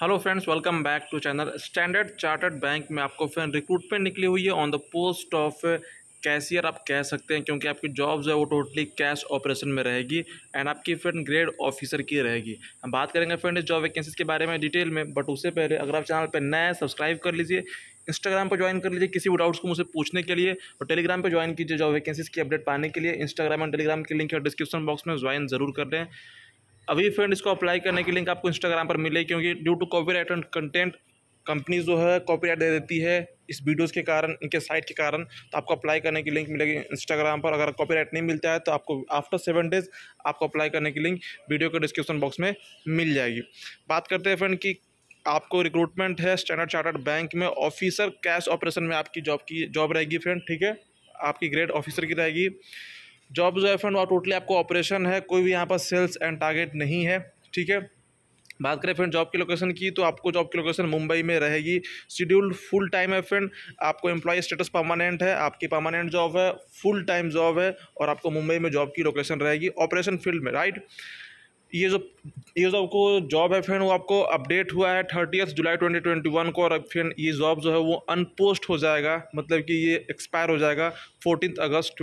Hello friends, welcome back to channel. Standard Chartered bank में आपको friend recruitment निकली हुई है on the post of cashier आप कह सकते हैं, क्योंकि आपकी जॉब जो है वो टोटली कैश ऑपरेशन में रहेगी एंड आपकी फ्रेंड ग्रेड ऑफिसर की रहेगी। हम बात करेंगे फ्रेंड इस जॉब वैकेंसीज के बारे में डिटेल में, बट उससे पहले अगर आप चैनल पर नए हैं सब्सक्राइब कर लीजिए, इंस्टाग्राम पर ज्वाइन कर लीजिए किसी भी डाउट्स को मुझसे पूछने के लिए, और टेलीग्राम पर ज्वाइन कीजिए जॉब वैकेंसीज की अपडेट पाने के लिए। इंस्टाग्राम और टेलीग्राम की लिंक है डिस्क्रिप्शन बॉक्स में, ज्वाइन जरूर कर लें। अभी फ्रेंड इसको अप्लाई करने की लिंक आपको इंस्टाग्राम पर मिलेगी, क्योंकि due to copyright and content companies जो है कॉपीराइट दे देती है इस वीडियोस के कारण, इनके साइट के कारण। तो आपको अप्लाई करने की लिंक मिलेगी इंस्टाग्राम पर। अगर कॉपीराइट नहीं मिलता है तो आपको आफ्टर 7 डेज आपको अप्लाई करने की लिंक वीडियो के डिस्क्रिप्शन बॉक्स में मिल जाएगी। बात करते हैं फ्रेंड कि आपको रिक्रूटमेंट है स्टैंडर्ड चार्टर्ड बैंक में, ऑफिसर कैश ऑपरेशन में आपकी जॉब रहेगी फ्रेंड, ठीक है। आपकी ग्रेड ऑफिसर की रहेगी जॉब जो है फ्रेंड, वो टोटली आपको ऑपरेशन है, कोई भी यहाँ पर सेल्स एंड टारगेट नहीं है, ठीक है। बात करें फ्रेंड जॉब की लोकेशन की, तो आपको जॉब की लोकेशन मुंबई में रहेगी। शेड्यूल्ड फुल टाइम है फ्रेंड, आपको एम्प्लॉय स्टेटस परमानेंट है, आपकी परमानेंट जॉब है, फुल टाइम जॉब है, और आपको मुंबई में जॉब की लोकेशन रहेगी ऑपरेशन फील्ड में, राइट। ये जो आपको जॉब है फ्रेंड वो आपको अपडेट हुआ है 30 जुलाई 2021 को, और फ्रेंड ये जॉब जो है वो अनपोस्ट हो जाएगा, मतलब कि ये एक्सपायर हो जाएगा 14 अगस्त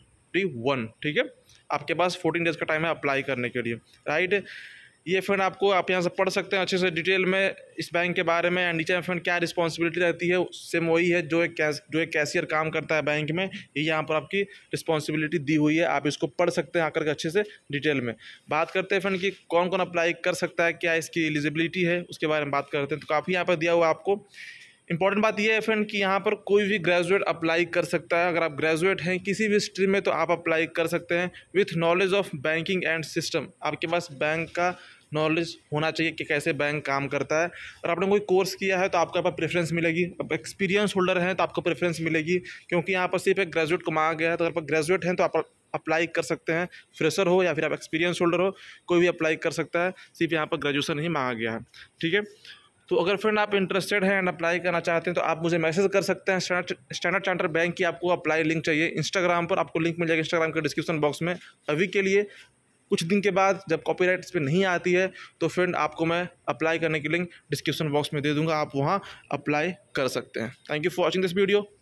2021, ठीक है। आपके पास 14 डेज़ का टाइम है अप्लाई करने के लिए, राइट। ये फ्रेंड आपको आप यहाँ से पढ़ सकते हैं अच्छे से डिटेल में इस बैंक के बारे में। एंड नीचे में फ्रेंड क्या रिस्पॉन्सिबिलिटी रहती है, सेम वही है जो एक कैशियर काम करता है बैंक में, ये यहाँ पर आपकी रिस्पॉन्सिबिलिटी दी हुई है। आप इसको पढ़ सकते हैं आकर के अच्छे से डिटेल में। बात करते हैं फ्रेंड कि कौन कौन अप्लाई कर सकता है, क्या इसकी एलिजिबिलिटी है, उसके बारे में बात करते हैं। तो काफ़ी यहाँ पर दिया हुआ है आपको। इंपॉर्टेंट बात यह है फ्रेंड कि यहाँ पर कोई भी ग्रेजुएट अप्लाई कर सकता है। अगर आप ग्रेजुएट हैं किसी भी स्ट्रीम में तो आप अप्लाई कर सकते हैं with knowledge of banking and system. आपके पास बैंक का नॉलेज होना चाहिए कि कैसे बैंक काम करता है, और आपने कोई कोर्स किया है तो आपको यहाँ पर प्रेफरेंस मिलेगी। अब एक्सपीरियंस होल्डर हैं तो आपको प्रेफरेंस मिलेगी, क्योंकि यहाँ पर सिर्फ एक ग्रेजुएट को मांगा गया है। तो अगर आप ग्रेजुएट हैं तो आप अप्लाई कर सकते हैं, फ्रेशर हो या फिर आप एक्सपीरियंस होल्डर हो, कोई भी अप्लाई कर सकता है। सिर्फ यहाँ पर ग्रेजुएशन ही मांगा गया है, ठीक है। तो अगर फ्रेंड आप इंटरेस्टेड हैं एंड अप्लाई करना चाहते हैं तो आप मुझे मैसेज कर सकते हैं। स्टैंडर्ड चार्टर्ड बैंक की आपको अप्लाई लिंक चाहिए इंस्टाग्राम पर, आपको लिंक मिल जाएगा इंस्टाग्राम के डिस्क्रिप्शन बॉक्स में। अभी के लिए कुछ दिन के बाद जब कॉपीराइट इस पर नहीं आती है तो फ्रेंड आपको मैं अप्लाई करने की लिंक डिस्क्रिप्शन बॉक्स में दे दूंगा, आप वहाँ अप्लाई कर सकते हैं। Thank you for watching this video.